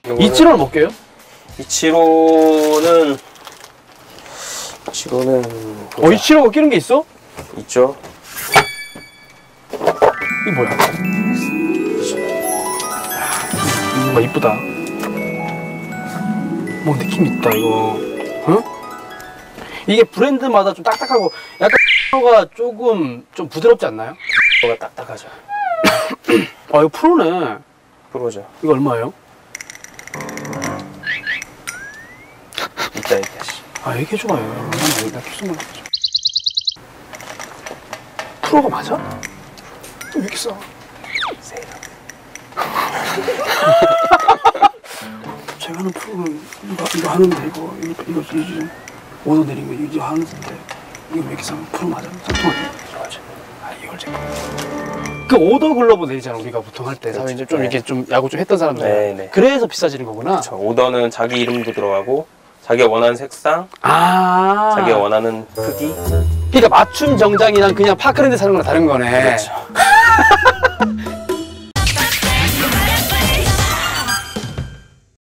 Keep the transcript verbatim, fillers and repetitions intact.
이치로는 몇 개요? 이치로는 이치로는 보자. 어, 이치로가 끼는 게 있어? 있죠. 이게 뭐야? 뭔가 이쁘다. 뭐 느낌 있다 이거. 응? 이게 브랜드마다 좀 딱딱하고 약간 가 조금 좀 부드럽지 않나요? 뭐가 딱딱하죠. 아 이거 프로네. 프로죠. 이거 얼마예요? 이따 이따 씨. 아 얘기해줘봐요. 얼마나 나 퀴즈 몰라. 프로가 맞아? 왜 이렇게 싸? 세요. 제가 하는 프로는 이거, 이거 하는데 이거 이거 이거 이거 오더 내린 거 이거 하는데 이거 왜 이렇게 싸면 프로 맞아? 소통 아니야? 맞아. 아 이걸 제가 그 오더 글러브 내리잖아 우리가 보통 할 때. 그렇죠. 이제 좀 네. 이렇게 좀 야구 좀 했던 사람들. 네, 네. 그래서 비싸지는 거구나. 저 오더는 자기 이름도 들어가고 자기가 원하는 색상, 아. 자기가 원하는 크기. 그러니까 맞춤 정장이랑 그냥 파크랜드 사는 거랑 다른 거네. 그렇죠.